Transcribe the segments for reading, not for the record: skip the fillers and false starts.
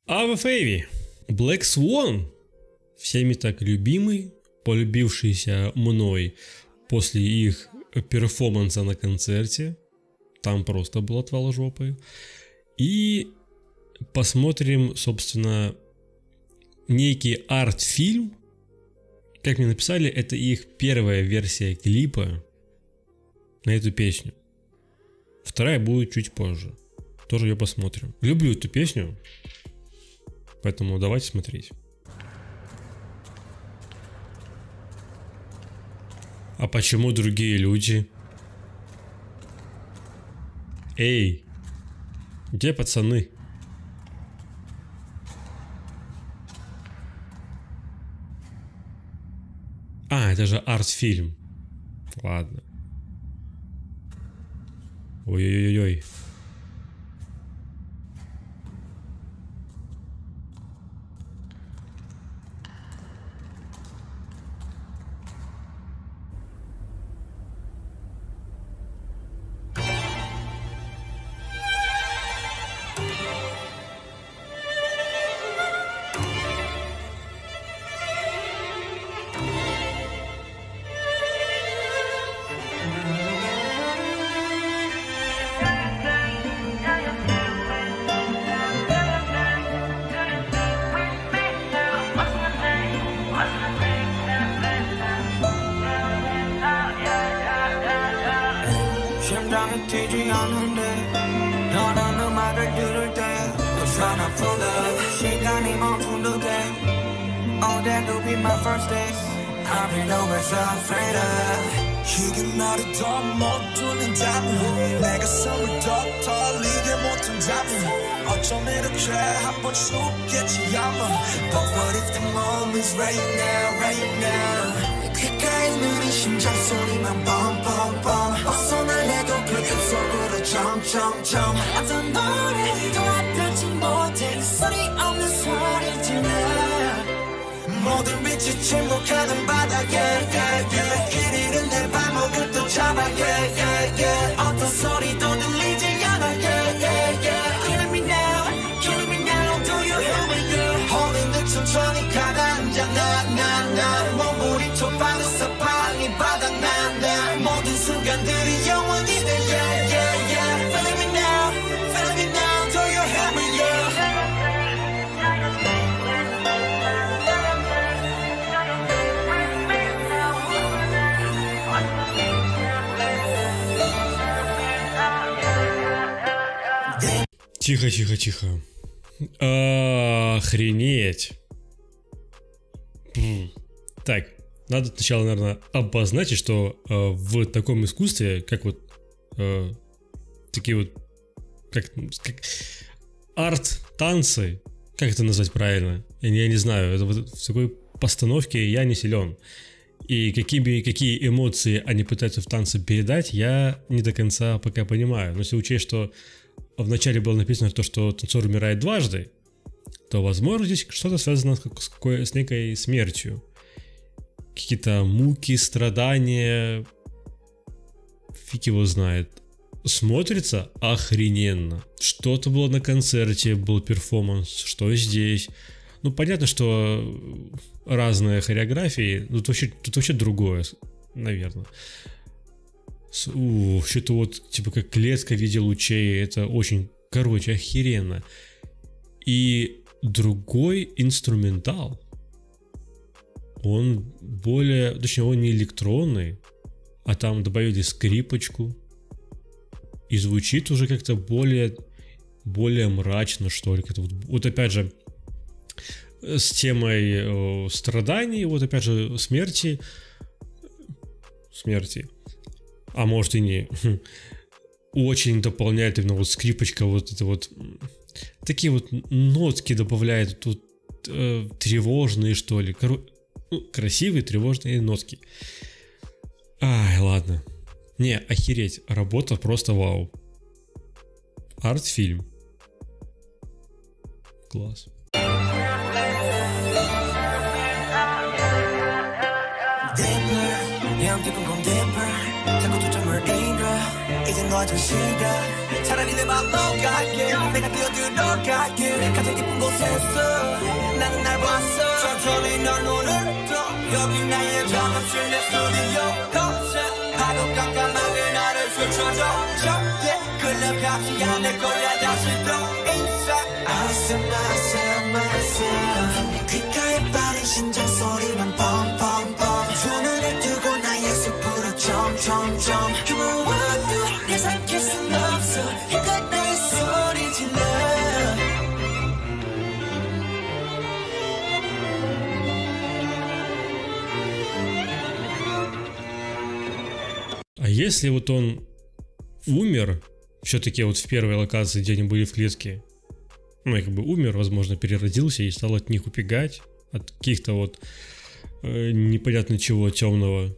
Ава Фейви, Black Swan, всеми так любимый, полюбившийся мной после их перформанса на концерте. Там просто был отвал жопы. И посмотрим, собственно, некий арт-фильм. Как мне написали, это их первая версия клипа на эту песню. Вторая будет чуть позже. Тоже ее посмотрим. Люблю эту песню, поэтому давайте смотреть. А почему другие люди? Эй, где пацаны? А, это же арт-фильм. Ладно. Ой-ой-ой-ой. 심장이 뛰지 않는데 너는 음악을 들을 때 Trying to pull up 시간이 멈춘 듯해 Oh that could be my first date I've been always afraid of 이게 나를 더 못 뚫는다면 내가 숨을 더 털리게 못한다면 어쩜 이렇게 한 번씩 웃겠지 아마 But what if the moment's right now, right now 귓가에 누린 심장 소리만 뻥뻥뻥 벗어나려도 그 속으로 점점점 어떤 노래도 앞들지 못해 소리 없는 소리 질러 모든 빛이 침묵하는 바다에 yeah, yeah. 이리는 내 발목을 또 잡아 yeah, yeah, yeah. 어떤 소리도 들리지 않아 yeah, yeah, yeah. Killing me now, killing me now Do you hear me girl Holding 듯 천천히 가라앉아 나 몸부림쳐 빠른 사방이 바닥난다 모든 순간들이 영원히 돼 yeah, yeah, yeah. Feeling me now, feeling me now Do you hear me yeah. Тихо, тихо, тихо. Охренеть. Так, надо сначала, наверное, обозначить, что в таком искусстве, как вот такие вот, как арт-танцы, как это назвать правильно? Я не знаю, это вот в такой постановке я не силен. И какие эмоции они пытаются в танце передать, я не до конца пока понимаю. Но если учесть, что вначале было написано то, что танцор умирает дважды, то, возможно, здесь что-то связано с некой смертью. Какие-то муки, страдания, фиг его знает. Смотрится охрененно. Что-то было на концерте, был перформанс, что здесь. Ну, понятно, что разные хореографии, но тут вообще другое, наверное. Что-то вот, типа, как клетка в виде лучей, это очень, короче, охеренно. И другой инструментал, он более, точнее, он не электронный, а там добавили скрипочку, и звучит уже как-то более мрачно, что ли. Вот опять же, с темой страданий, вот опять же, смерти, а может и не, очень дополняет именно вот скрипочка, вот это вот, такие вот нотки добавляет тут, тревожные, что ли, красивые тревожные нотки. Ай, ладно. Не, охереть, работа просто вау. Арт-фильм. Класс. 자꾸 초점을 잃어 이제 너의 시간 차라리 내 맘 녹아게 내가 뛰어들어갈게 가장 깊은 곳에서 나는 날 봤어 천천히 널 오늘도 여기 나의 잠없이 내 스튜디오 거센 파도 깜깜하게 나를 스쳐줘 절대 끌려가지 않을 거야 다시 또 inside myself 귓가에 빠른 심장 소리만 펑펑펑 두 눈을 뜨고 나의 숲으로 점점점 그 무엇도 내 삼킬 순 없어 힘껏 나의 소리 질러 А если вот он умер, все-таки вот в первой локации, где они были в клетке, ну, как бы умер, возможно, переродился и стал от них убегать, от каких-то вот непонятно чего темного.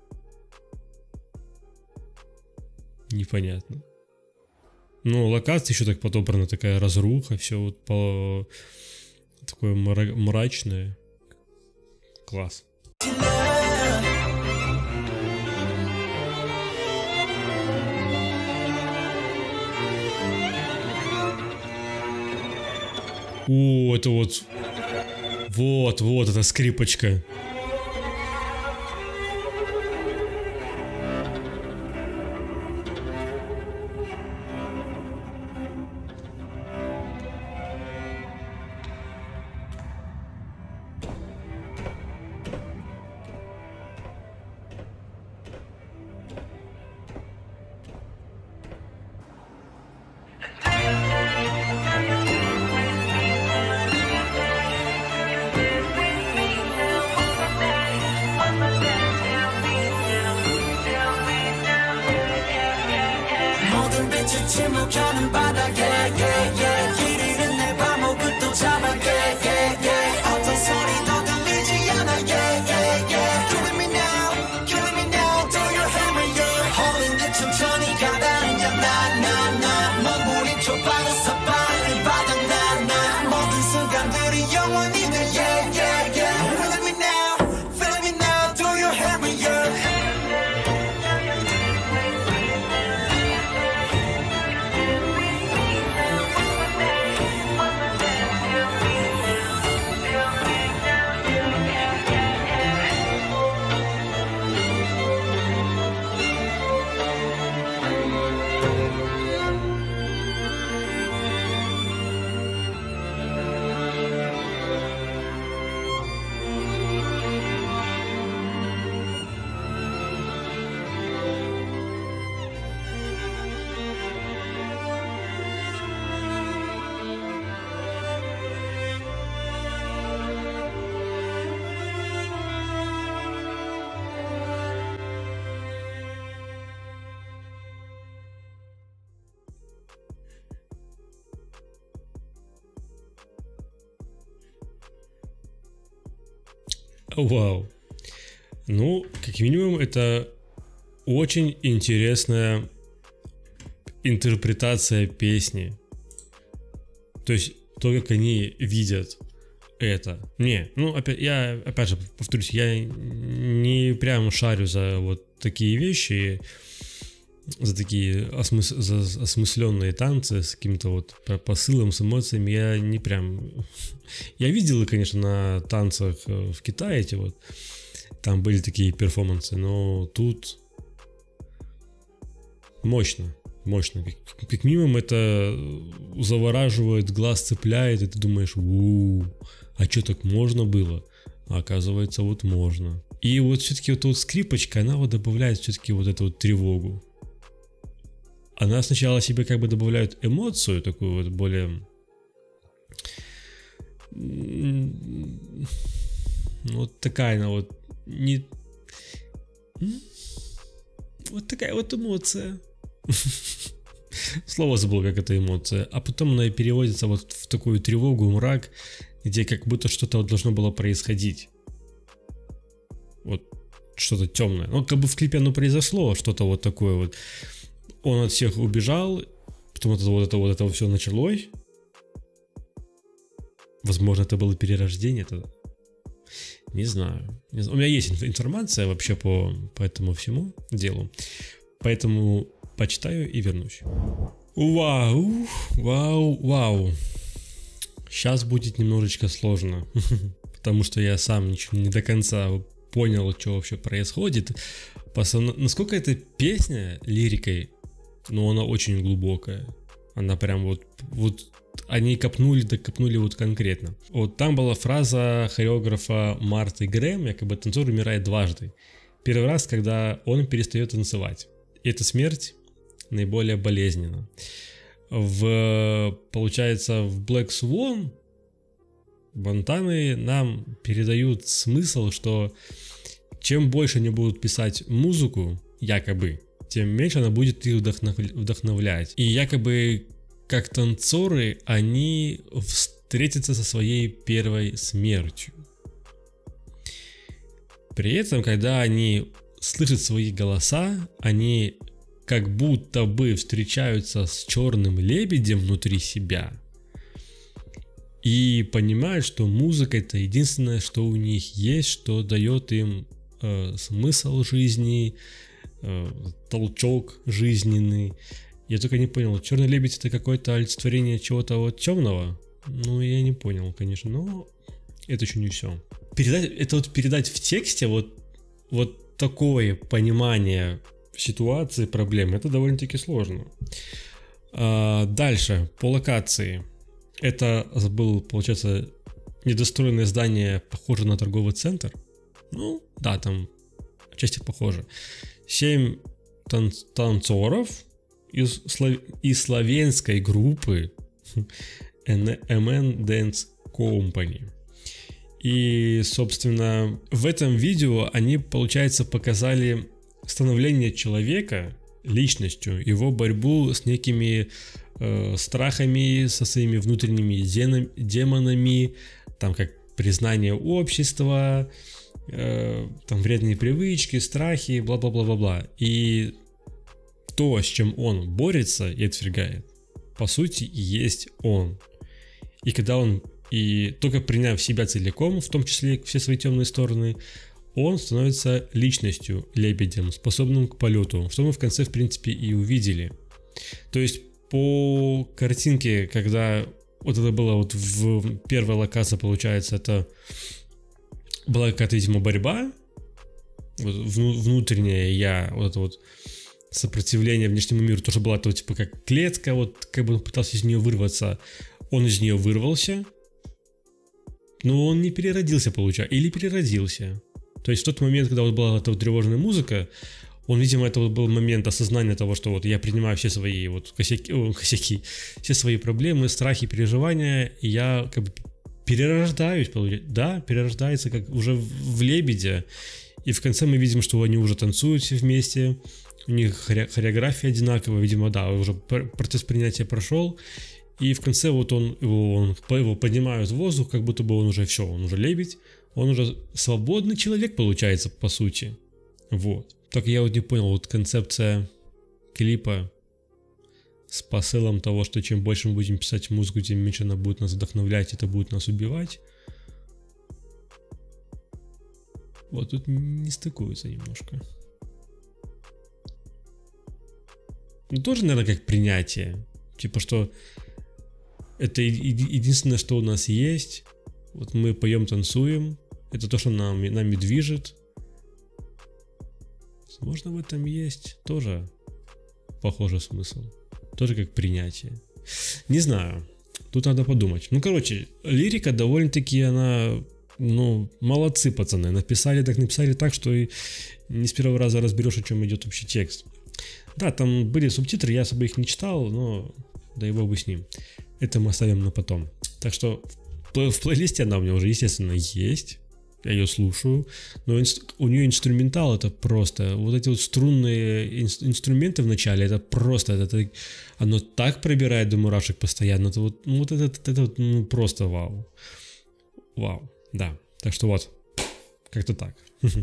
Непонятно. Ну, локация еще так подобрана, такая разруха, все вот по такое мрачное. Класс. О, это вот... Вот, это скрипочка. 모든 빛을 침묵하는 바닥에 길 잃은 내 발목을 또 잡아 어떤 소리도 들리지 않아 Killing me now Do your hammer 홀린 듯 천천히 가다앉아 나 몸부림쳐 빠져서 빨리 바닥나 모든 순간들이 영원히 돼 Feeling me now Do your hammer Вау. Ну, как минимум, это очень интересная интерпретация песни. То есть, то, как они видят это. Я опять же повторюсь, я не прям шарю за вот такие вещи, за такие осмысленные танцы с каким-то вот посылом, с эмоциями. Я не прям... Я видел, конечно, на танцах в Китае эти вот. Там были такие перформансы, но тут мощно. Как минимум это завораживает, глаз цепляет, и ты думаешь, а что, так можно было? А оказывается, вот можно. И вот все-таки вот скрипочка, она вот добавляет все-таки вот эту вот тревогу. Она сначала себе как бы добавляет эмоцию, такую вот более... Вот такая она вот... Не... Вот такая вот эмоция. Слово забыл, как это эмоция. А потом она переводится вот в такую тревогу, мрак, где как будто что-то вот должно было происходить. Вот что-то темное. Ну, как бы в клипе оно произошло, что-то вот такое вот. Он от всех убежал, потом это все началось. Возможно, это было перерождение тогда. Не знаю. У меня есть информация вообще по этому всему делу. Поэтому почитаю и вернусь. Вау. Сейчас будет немножечко сложно, потому что я сам ничего не до конца понял, что вообще происходит. Насколько эта песня лирикой, но она очень глубокая. Она прям вот они докопнули вот конкретно. Вот там была фраза хореографа Марты Грэм, якобы танцор умирает дважды. Первый раз, когда он перестает танцевать. И эта смерть наиболее болезненна. Получается, в Black Swan Бантаны нам передают смысл, что чем больше они будут писать музыку, якобы, тем меньше она будет их вдохновлять. И якобы, как танцоры, они встретятся со своей первой смертью. При этом, когда они слышат свои голоса, они как будто бы встречаются с черным лебедем внутри себя и понимают, что музыка — это единственное, что у них есть, что дает им смысл жизни, толчок жизненный. Я только не понял, черный лебедь — это какое-то олицетворение чего-то вот темного? Ну, я не понял, конечно, но это еще не все. Передать в тексте вот такое понимание ситуации, проблемы, это довольно-таки сложно. Дальше, по локации. Это был, получается, недостроенное здание, похоже на торговый центр. Ну, да, там отчасти похоже. 7 танцоров из словенской группы MN Dance Company. И, собственно, в этом видео они, получается, показали становление человека личностью, его борьбу с некими страхами, со своими внутренними демонами, там как признание общества, там вредные привычки, страхи, бла-бла-бла-бла-бла. И то, с чем он борется и отвергает, по сути, есть он. И когда он, и только приняв себя целиком, в том числе все свои темные стороны, он становится личностью, лебедем, способным к полету, что мы в конце, в принципе, и увидели. То есть по картинке, когда вот это было вот в первой локации, получается, это была какая-то, видимо, борьба, вот внутренняя я, вот это вот сопротивление внешнему миру, тоже была то, типа как клетка, вот как бы он пытался из нее вырваться, он из нее вырвался, но он не переродился, получается, или переродился. То есть в тот момент, когда вот была эта вот тревожная музыка, он, видимо, это вот был момент осознания того, что вот я принимаю все свои вот косяки, все свои проблемы, страхи, переживания, и я как бы перерождаюсь, да, перерождается как уже в лебедя, и в конце мы видим, что они уже танцуют все вместе, у них хореография одинаковая, видимо, да, уже процесс принятия прошел, и в конце вот его поднимают в воздух, как будто бы он уже все, он уже лебедь, он уже свободный человек, получается, по сути. Вот. Только я вот не понял, вот концепция клипа с посылом того, что чем больше мы будем писать музыку, тем меньше она будет нас вдохновлять, это будет нас убивать. Вот тут не стыкуется немножко. Ну, тоже, наверное, как принятие. Типа, что это единственное, что у нас есть. Вот мы поем, танцуем. Это то, что нами движет. Возможно, в этом есть тоже похожий смысл. Тоже как принятие. Не знаю. Тут надо подумать. Ну, короче, лирика довольно-таки, она... Ну, молодцы, пацаны. Написали так, что и не с первого раза разберешь, о чем идет вообще текст. Да, там были субтитры, я особо их не читал, но да его бы с ним. Это мы оставим на потом. Так что в плейлисте она у меня уже, естественно, есть. Я ее слушаю. Но у нее инструментал это просто. Вот эти вот струнные инструменты в начале, это просто. Оно так пробирает до мурашек постоянно. Это вот, ну, это ну, просто вау. Вау. Да. Так что вот. Как-то так.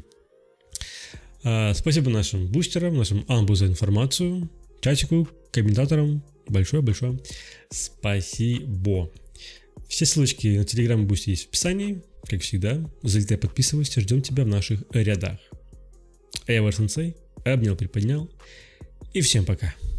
Спасибо нашим бустерам, нашим амбу за информацию, чатику, комментаторам. Большое-большое спасибо. Все ссылочки на Telegram и Boosty есть в описании. Как всегда, залетай, подписывайся, ждем тебя в наших рядах. А я ваш сенсей, обнял, приподнял. И всем пока.